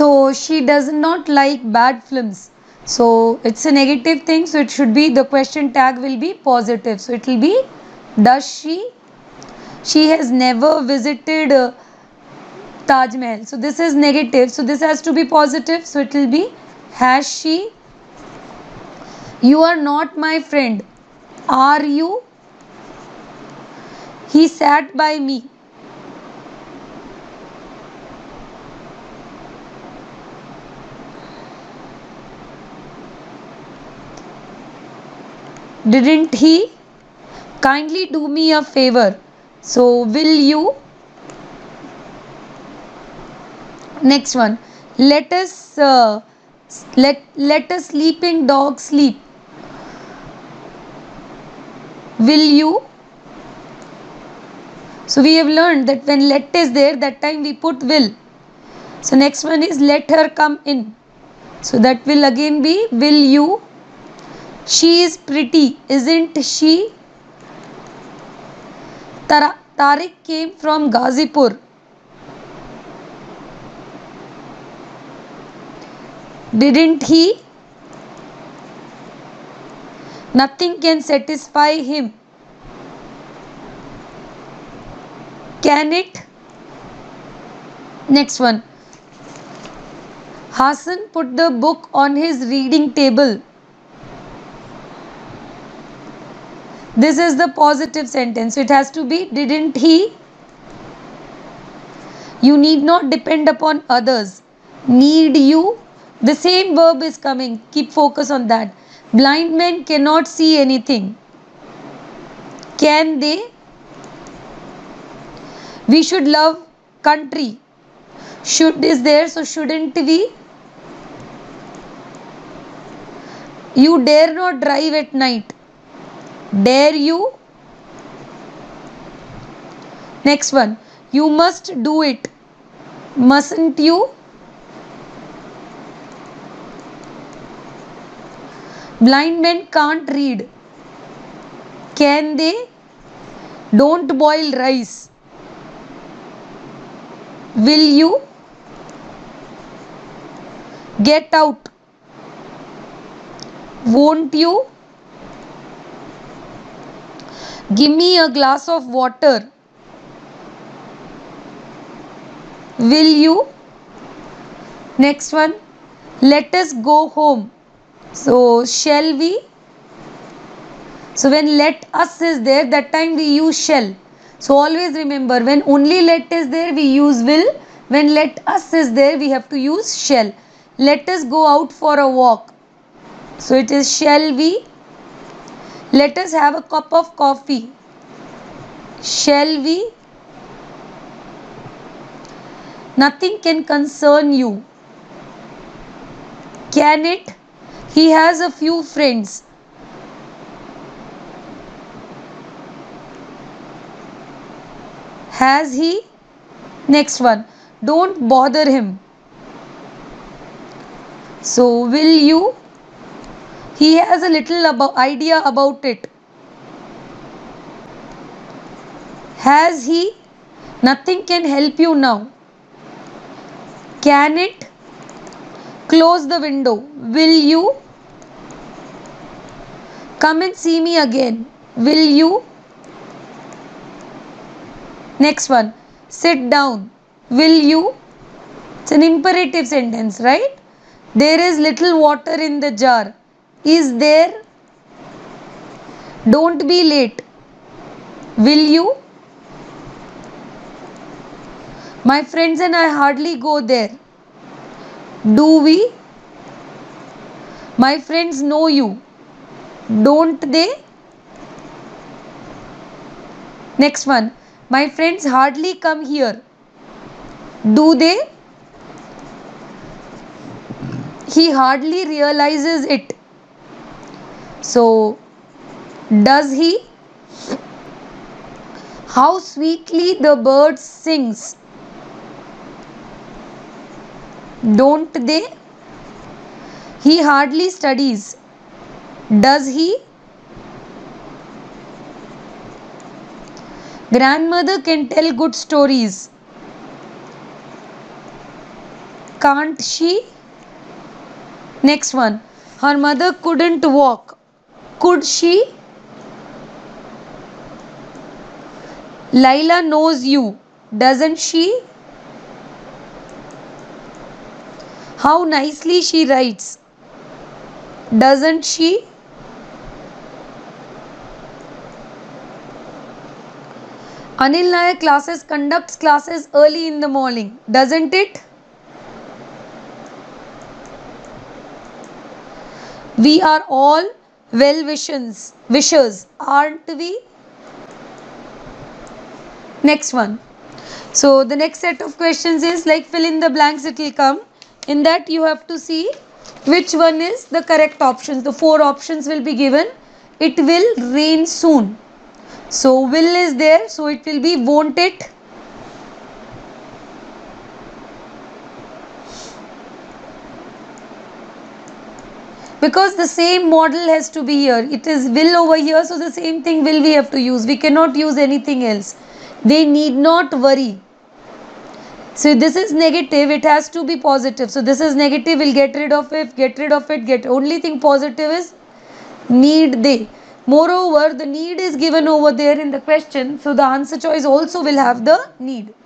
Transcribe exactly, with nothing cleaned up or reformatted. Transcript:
So she does not like bad films. So it's a negative thing, so it should be, the question tag will be positive. So it will be does she. She has never visited uh, Taj Mahal. So this is negative. So this has to be positive. So it will be has she. You are not my friend. Are you? He sat by me. Didn't he? Kindly do me a favor. So will you. Next one. Let us uh, let let a sleeping dog sleep. Will you. So we have learned that when let is there, that time we put will. So next one is let her come in. So that will again be will you. She is pretty, isn't she? Tara- Tariq came from Ghazipur. Didn't he? Nothing can satisfy him. Can it? Next one. Hassan put the book on his reading table. This is the positive sentence. So it has to be didn't he? You need not depend upon others. Need you? The same verb is coming. Keep focus on that. Blind men cannot see anything. Can they? We should love country. Should is there, so shouldn't we? You dare not drive at night. Dare you? Next one. You must do it. Mustn't you? Blind men can't read. Can they? Don't boil rice. Will you? Get out. Won't you? Give me a glass of water. Will you? Next one. Let us go home. So shall we? So when let us is there, that time we use shall. So always remember, when only let is there, we use will. When let us is there, we have to use shall. Let us go out for a walk. So it is shall we. Let us have a cup of coffee. Shall we? Nothing can concern you. Can it? He has a few friends. Has he? Next one. Don't bother him. So will you? He has a little about idea about it. Has he? Nothing can help you now. Can it? Close the window. Will you? Come and see me again. Will you? Next one. Sit down. Will you? It's an imperative sentence, right? There is little water in the jar. Is there? Don't be late. Will you? My friends and I hardly go there. Do we? My friends know you. Don't they? Next one. My friends hardly come here. Do they? He hardly realizes it. So, does he? How sweetly the bird sings. Don't they? He hardly studies. Does he? Grandmother can tell good stories. Can't she? Next one. Her mother couldn't walk. Could she? Laila knows you. Doesn't she? How nicely she writes. Doesn't she? Anil Nayak classes conducts classes early in the morning. Doesn't it? We are all well wishers, wishers, aren't we? Next one. So the next set of questions is like fill in the blanks, it will come. In that you have to see which one is the correct options. The four options will be given. It will rain soon. So will is there, so it will be won't it. Because the same model has to be here. It is will over here, so the same thing will we have to use. We cannot use anything else. They need not worry. So this is negative, it has to be positive. So this is negative, we'll get rid of it, get rid of it, get only thing positive is need they. Moreover, the need is given over there in the question, so the answer choice also will have the need.